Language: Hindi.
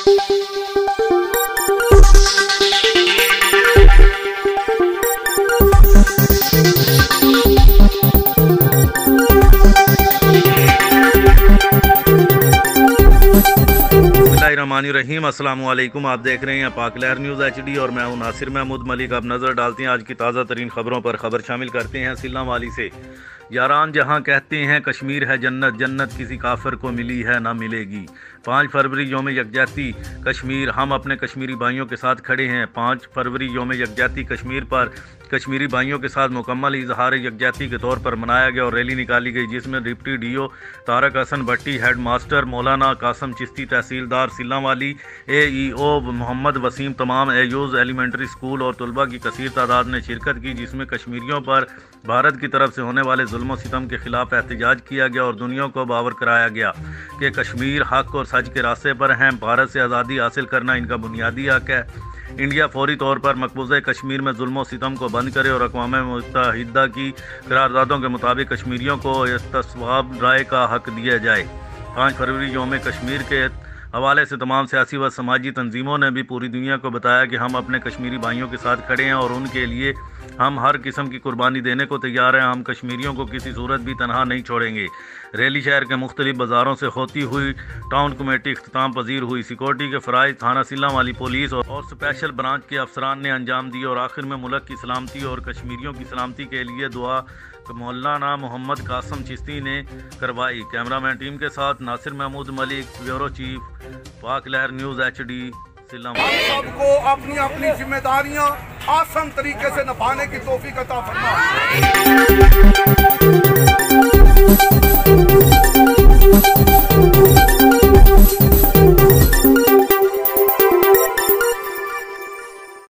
रहीम अस्सलाम वालेकुम। आप देख रहे हैं पाक लहर न्यूज़ HD और मैं हूं नासिर महमूद मलिक। अब नज़र डालते हैं आज की ताज़ा तरीन खबरों पर। खबर शामिल करते हैं सिल्ला वाली से। यारान जहां कहते हैं कश्मीर है जन्नत, जन्नत किसी काफिर को मिली है ना मिलेगी। 5 फरवरी योम यकजहती कश्मीर, हम अपने कश्मीरी भाइयों के साथ खड़े हैं। 5 फरवरी योम यकजहती कश्मीर पर कश्मीरी भाइयों के साथ मुकम्मल इजहार यकजहती के तौर पर मनाया गया और रैली निकाली गई, जिसमें deputy DO Tarak Hasan Bhatti, head master मौलाना कासम चिश्ती, तहसीलदार सिल्ला वाली, AEO मोहम्मद वसीम, तमाम एयूज़ एलिमेंट्री स्कूल और तलबा की कसीर तादाद ने शिरकत की, जिसमें कश्मीरियों पर भारत की तरफ से होने वाले जुल्म सितम के खिलाफ एहतजाज किया गया और दुनिया को बावर कराया गया कि कश्मीर हक और सच के रास्ते पर हैं। भारत से आज़ादी हासिल करना इनका बुनियादी हक है। इंडिया फौरी तौर पर मकबूजा कश्मीर में जुल्म सितम को बंद करे और अक़वाम मुत्तहिदा की करारदादों के मुताबिक कश्मीरियों को इस्तिस्वाब राय का हक दिया जाए। 5 फरवरी योम कश्मीर के हवाले से तमाम सियासी व समाजी तंजीमों ने भी पूरी दुनिया को बताया कि हम अपने कश्मीरी भाइयों के साथ खड़े हैं और उनके लिए हम हर किस्म की कुर्बानी देने को तैयार हैं। हम कश्मीरियों को किसी सूरत भी तनहा नहीं छोड़ेंगे। रैली शहर के मुख्तलिफ बाज़ारों से होती हुई टाउन कमेटी इख्तिताम पजीर हुई। सिक्योरिटी के फ़राइज़ थाना सिल्ला वाली पुलिस और स्पेशल ब्रांच के अफसरान ने अंजाम दिए और आखिर में मुल्क की सलामती और कश्मीरियों की सलामती के लिए दुआ मौलाना मोहम्मद कासम चिश्ती ने करवाई। कैमरामैन टीम के साथ Nasir Mahmood Malik, bureau chief, Pak Lehar news HD, सिल्ला। सबको अपनी अपनी जिम्मेदारियां आसान तरीके से निभाने की तौफीक अता फरमाए।